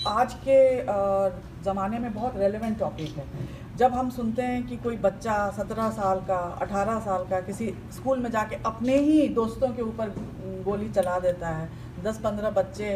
आज के ज़माने में बहुत रेलेवेंट टॉपिक है। जब हम सुनते हैं कि कोई बच्चा 17 साल का 18 साल का किसी स्कूल में जाके अपने ही दोस्तों के ऊपर गोली चला देता है, 10-15 बच्चे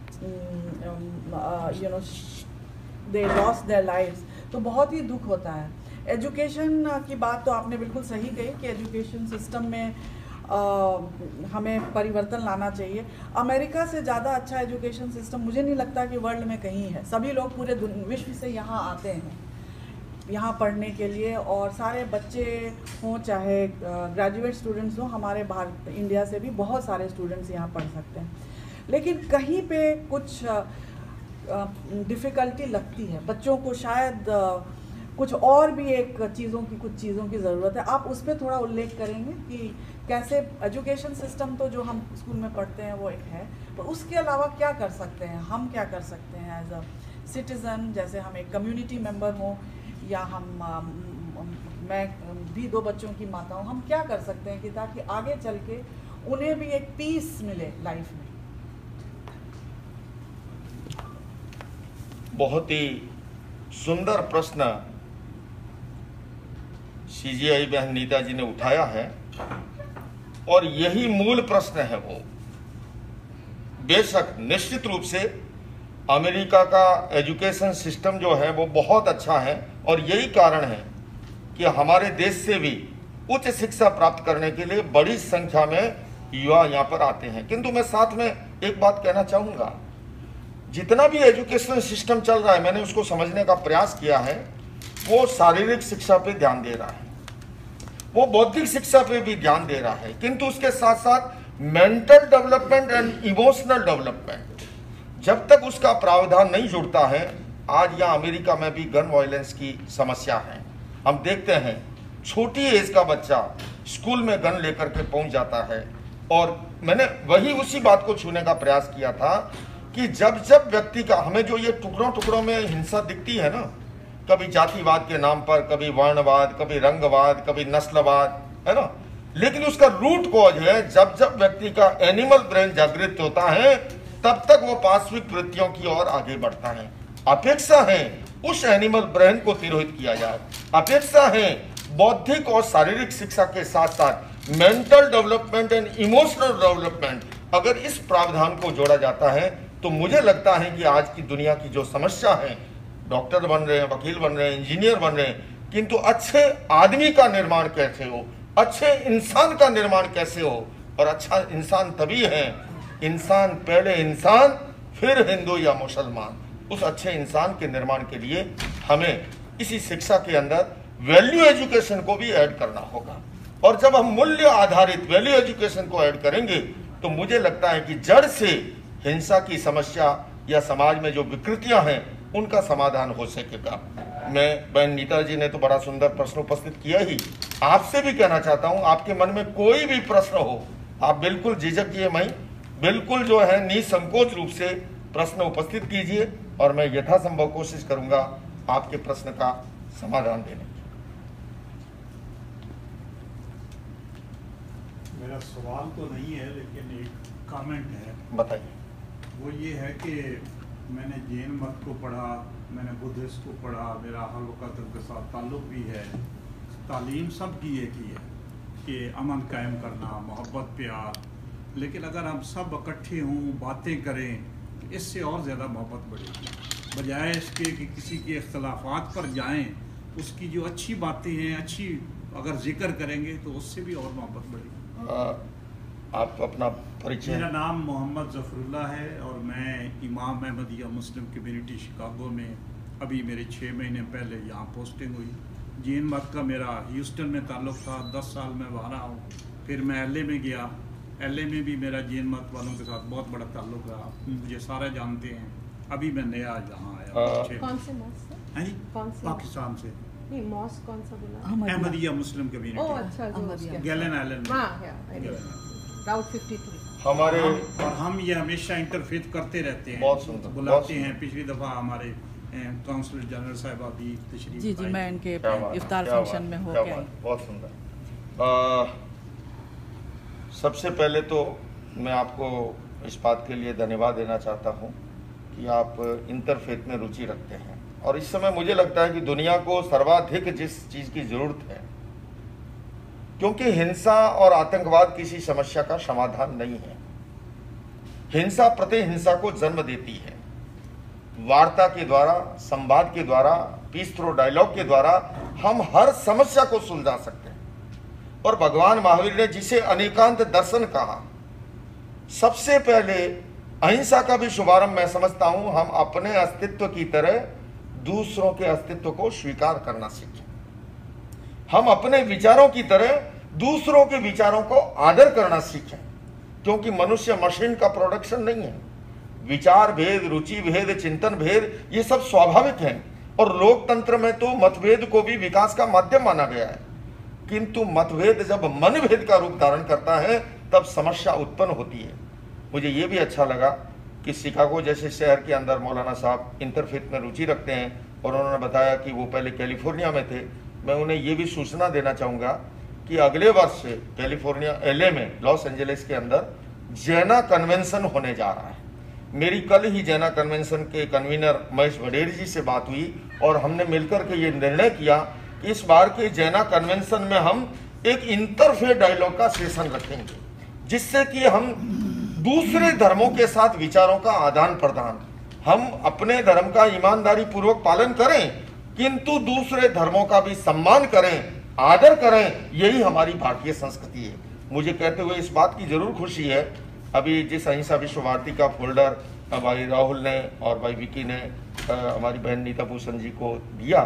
दे लॉस्ट देयर लाइव्स, तो बहुत ही दुख होता है। एजुकेशन की बात तो आपने बिल्कुल सही कही कि एजुकेशन सिस्टम में हमें परिवर्तन लाना चाहिए। अमेरिका से ज़्यादा अच्छा एजुकेशन सिस्टम मुझे नहीं लगता कि वर्ल्ड में कहीं है। सभी लोग पूरे विश्व से यहाँ आते हैं यहाँ पढ़ने के लिए, और सारे बच्चे हों चाहे ग्रेजुएट स्टूडेंट्स हों, हमारे भारत इंडिया से भी बहुत सारे स्टूडेंट्स यहाँ पढ़ सकते हैं। लेकिन कहीं पे कुछ डिफ़िकल्टी लगती है बच्चों को, शायद कुछ और भी कुछ चीज़ों की ज़रूरत है। आप उस पर थोड़ा उल्लेख करेंगे कि कैसे एजुकेशन सिस्टम तो जो हम स्कूल में पढ़ते हैं वो एक है, तो उसके अलावा क्या कर सकते हैं, हम क्या कर सकते हैं एज अ सिटीज़न, जैसे हम एक कम्युनिटी मेंबर हों या मैं भी 2 बच्चों की माता हूँ, हम क्या कर सकते हैं कि ताकि आगे चल के उन्हें भी एक पीस मिले लाइफ में। बहुत ही सुंदर प्रश्न सीजीआई बहन नीता जी ने उठाया है, और यही मूल प्रश्न है। वो बेशक निश्चित रूप से अमेरिका का एजुकेशन सिस्टम जो है वो बहुत अच्छा है, और यही कारण है कि हमारे देश से भी उच्च शिक्षा प्राप्त करने के लिए बड़ी संख्या में युवा यहाँ पर आते हैं। किंतु मैं साथ में एक बात कहना चाहूँगा, जितना भी एजुकेशन सिस्टम चल रहा है, मैंने उसको समझने का प्रयास किया है, वो शारीरिक शिक्षा पे ध्यान दे रहा है, वो बौद्धिक शिक्षा पे भी ध्यान दे रहा है, किंतु उसके साथ साथ mental development and emotional development जब तक उसका प्रावधान नहीं जुड़ता है, आज यहाँ अमेरिका में भी गन वायलेंस की समस्या है। हम देखते हैं छोटी एज का बच्चा स्कूल में गन लेकर के पहुंच जाता है, और मैंने उसी बात को छूने का प्रयास किया था कि जब व्यक्ति का, हमें जो ये टुकड़ों में हिंसा दिखती है ना, कभी जातिवाद के नाम पर, कभी वर्णवाद, कभी रंगवाद, कभी नस्लवाद, है ना, लेकिन उसका रूट कॉज है जब व्यक्ति का एनिमल ब्रेन जागृत होता है, तब तक वो पार्श्विक वृत्तियों की ओर आगे बढ़ता है। अपेक्षा है उस एनिमल ब्रेन को तिरोहित किया जाए, अपेक्षा है बौद्धिक और शारीरिक शिक्षा के साथ साथ mental development and emotional development, अगर इस प्रावधान को जोड़ा जाता है तो मुझे लगता है कि आज की दुनिया की जो समस्या है, डॉक्टर बन रहे हैं, वकील बन रहे हैं, इंजीनियर बन रहे हैं, किंतु अच्छे आदमी का निर्माण कैसे हो, अच्छे इंसान का निर्माण कैसे हो, और अच्छा इंसान तभी है, इंसान पहले इंसान फिर हिंदू या मुसलमान, उस अच्छे इंसान के निर्माण के लिए हमें इसी शिक्षा के अंदर वैल्यू एजुकेशन को भी ऐड करना होगा। और जब हम मूल्य आधारित वैल्यू एजुकेशन को ऐड करेंगे तो मुझे लगता है कि जड़ से हिंसा की समस्या या समाज में जो विकृतियां हैं उनका समाधान हो सकेगा। मैं बहन नीता जी ने तो बड़ा सुंदर प्रश्न उपस्थित किया ही, आपसे भी कहना चाहता हूं, आपके मन में कोई भी प्रश्न हो, आप बिल्कुल झिझकिए नहीं, बिल्कुल जो है निसंकोच रूप से प्रश्न उपस्थित कीजिए, और मैं यथासंभव कोशिश करूंगा आपके प्रश्न का समाधान देने की। मेरा सवाल तो नहीं है, लेकिन एक कमेंट है। बताइए। वो ये है कि मैंने जैन मत को पढ़ा, मैंने बुद्धिस्ट को पढ़ा, मेरा हर वक्त उनके साथ ताल्लुक़ भी है। तालीम सबकी एक ही है कि अमन कायम करना, मोहब्बत, प्यार, लेकिन अगर हम सब इकट्ठे हों, बातें करें, इससे और ज़्यादा मोहब्बत बढ़ेगी, बजाय इसके कि किसी के इख्तलाफात पर जाएं। उसकी जो अच्छी बातें हैं, अच्छी अगर जिक्र करेंगे तो उससे भी और मोहब्बत बढ़ेगी। आप अपना परिचय। मेरा नाम मोहम्मद ज़फ़रुल्लाह है और मैं इमाम अहमदिया मुस्लिम कम्युनिटी शिकागो में, अभी मेरे 6 महीने पहले यहाँ पोस्टिंग हुई। जैन मत का मेरा ह्यूस्टन में ताल्लुक़ था, 10 साल मैं वहाँ रहा हूँ। फिर मैं LA में गया, LA में भी मेरा जैन मत वालों के साथ बहुत बड़ा ताल्लुक़ रहा, मुझे सारे जानते हैं। अभी मैं नया यहाँ आया। कौन से मॉस्क से? हैं? पाकिस्तान से। नहीं, मॉस्क कौन सा बोला? Ahmadiyya Muslim community. ओह अच्छा, जो गैलन आइलैंड में। राउट 53 हमारे और हम ये हमेशा इंटरफेथ करते रहते हैं, बहुत सुंदर, बुलाते हैं। पिछली दफ़ा हमारे काउंसलर जनरल साहिबा भी तशरीफ जी मैं इनके इफ्तार फंक्शन में हो गया। बहुत सुंदर। सबसे पहले तो मैं आपको इस बात के लिए धन्यवाद देना चाहता हूँ कि आप इंटरफेथ में रुचि रखते हैं, और इस समय मुझे लगता है कि दुनिया को सर्वाधिक जिस चीज़ की ज़रूरत है, क्योंकि हिंसा और आतंकवाद किसी समस्या का समाधान नहीं है। हिंसा प्रति हिंसा को जन्म देती है। वार्ता के द्वारा, संवाद के द्वारा, पीस थ्रू डायलॉग के द्वारा हम हर समस्या को सुलझा सकते हैं। और भगवान महावीर ने जिसे अनेकांत दर्शन कहा, सबसे पहले अहिंसा का भी शुभारंभ मैं समझता हूं हम अपने अस्तित्व की तरह दूसरों के अस्तित्व को स्वीकार करना सीखें। हम अपने विचारों की तरह दूसरों के विचारों को आदर करना सीखें, क्योंकि मनुष्य मशीन का प्रोडक्शन नहीं है। विचार भेद, रुचि भेद, चिंतन भेद, ये सब स्वाभाविक हैं, और लोकतंत्र में तो मतभेद को भी विकास का माध्यम माना गया है। किंतु मतभेद जब मनभेद का रूप धारण करता है तब समस्या उत्पन्न होती है। मुझे ये भी अच्छा लगा कि शिकागो जैसे शहर के अंदर मौलाना साहब इंटरफेथ में रुचि रखते हैं, और उन्होंने बताया कि वो पहले कैलिफोर्निया में थे। मैं उन्हें ये भी सूचना देना चाहूँगा कि अगले वर्ष कैलिफोर्निया LA में, लॉस एंजलिस के अंदर जैना कन्वेंशन होने जा रहा है। मेरी कल ही जैना कन्वेंशन के कन्वीनर महेश वडेर जी से बात हुई, और हमने मिलकर के ये निर्णय किया कि इस बार के जैना कन्वेंशन में हम एक इंटरफेथ डायलॉग का सेशन रखेंगे, जिससे कि हम दूसरे धर्मों के साथ विचारों का आदान प्रदान, हम अपने धर्म का ईमानदारी पूर्वक पालन करें, किंतु दूसरे धर्मों का भी सम्मान करें, आदर करें। यही हमारी भारतीय संस्कृति है। मुझे कहते हुए इस बात की जरूर खुशी है, अभी जिस अहिंसा विश्व भारती का फोल्डर भाई राहुल ने और भाई विकी ने हमारी बहन नीता भूषण जी को दिया,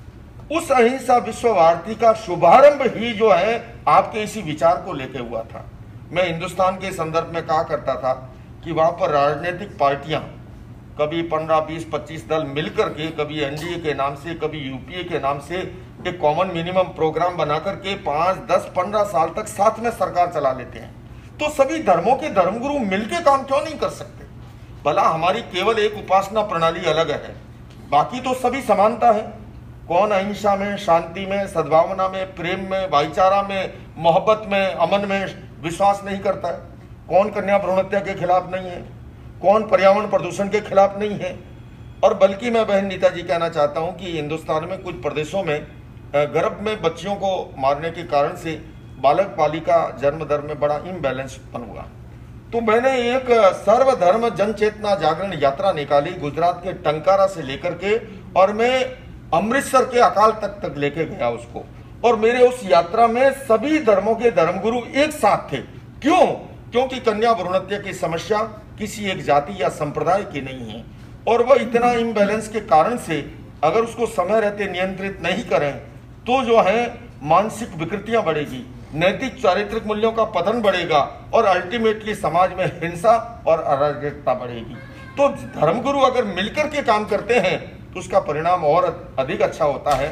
उस अहिंसा विश्व भारती का शुभारंभ ही जो है आपके इसी विचार को लेके हुआ था। मैं हिंदुस्तान के संदर्भ में कहा करता था कि वहाँ पर राजनीतिक पार्टियां कभी 15, 20, 25 दल मिलकर के, कभी NDA के नाम से, कभी UPA के नाम से एक कॉमन मिनिमम प्रोग्राम बना करके 5, 10, 15 साल तक साथ में सरकार चला लेते हैं। तो सभी धर्मों के धर्मगुरु मिलकर काम क्यों नहीं कर सकते? भला हमारी केवल एक उपासना प्रणाली अलग है, बाकी तो सभी समानता है। कौन अहिंसा में, शांति में, सद्भावना में, प्रेम में, भाईचारा में, मोहब्बत में, अमन में विश्वास नहीं करता है? कौन कन्या भ्रूण हत्या के खिलाफ नहीं है? कौन पर्यावरण प्रदूषण के खिलाफ नहीं है? और बल्कि मैं बहन नीता जी कहना चाहता हूं कि हिंदुस्तान में कुछ प्रदेशों में गर्भ में बच्चियों को मारने के कारण से बालक बालिका जन्म दर में बड़ा इम्बैलेंस उत्पन्न हुआ। तो मैंने एक सर्वधर्म जन चेतना जागरण यात्रा निकाली गुजरात के टंकारा से लेकर के, और मैं अमृतसर के अकाल तख्त तक लेके गया उसको। और मेरे उस यात्रा में सभी धर्मों के धर्मगुरु एक साथ थे। क्यों? क्योंकि कन्या भ्रूण हत्या की समस्या किसी एक जाति या संप्रदाय की नहीं है, और वह इतना इम्बैलेंस के कारण से अगर उसको समय रहते नियंत्रित नहीं करें तो जो है मानसिक विकृतियां बढ़ेगी, नैतिक चारित्रिक मूल्यों का पतन बढ़ेगा, और अल्टीमेटली समाज में हिंसा और अराजकता बढ़ेगी। तो धर्मगुरु अगर मिलकर के काम करते हैं तो उसका परिणाम और अधिक अच्छा होता है।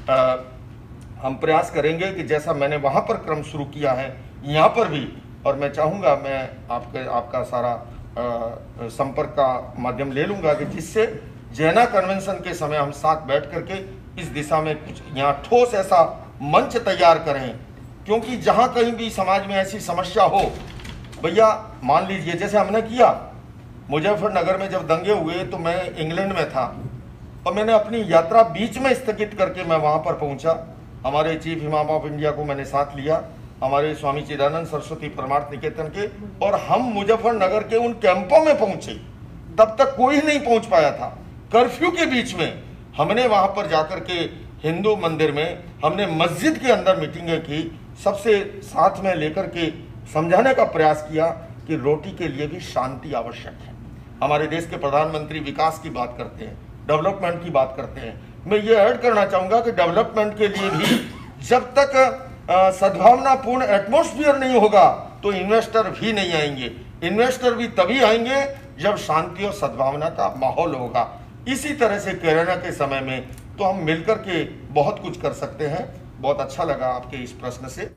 हम प्रयास करेंगे कि जैसा मैंने वहां पर क्रम शुरू किया है यहाँ पर भी, और मैं चाहूँगा मैं आपका सारा संपर्क का माध्यम ले लूँगा कि जिससे जैना कन्वेंशन के समय हम साथ बैठ करके इस दिशा में कुछ यहाँ ठोस ऐसा मंच तैयार करें। क्योंकि जहाँ कहीं भी समाज में ऐसी समस्या हो, भैया मान लीजिए जैसे हमने किया मुजफ्फरनगर में जब दंगे हुए तो मैं इंग्लैंड में था, और मैंने अपनी यात्रा बीच में स्थगित करके मैं वहाँ पर पहुँचा। हमारे चीफ इमाम ऑफ इंडिया को मैंने साथ लिया, हमारे स्वामी चिदानंद सरस्वती परमार्थ निकेतन के, और हम मुजफ्फरनगर के उन कैंपों में पहुंचे। तब तक कोई नहीं पहुंच पाया था। कर्फ्यू के बीच में हमने वहां पर जाकर के हिंदू मंदिर में हमने मस्जिद के अंदर मीटिंगें की, सबसे साथ में लेकर के समझाने का प्रयास किया कि रोटी के लिए भी शांति आवश्यक है। हमारे देश के प्रधानमंत्री विकास की बात करते हैं, डेवलपमेंट की बात करते हैं। मैं ये ऐड करना चाहूँगा कि डेवलपमेंट के लिए भी जब तक सद्भावनापूर्ण एटमॉस्फेयर नहीं होगा तो इन्वेस्टर भी नहीं आएंगे। इन्वेस्टर भी तभी आएंगे जब शांति और सद्भावना का माहौल होगा। इसी तरह से कोरोना के समय में तो हम मिलकर के बहुत कुछ कर सकते हैं। बहुत अच्छा लगा आपके इस प्रश्न से।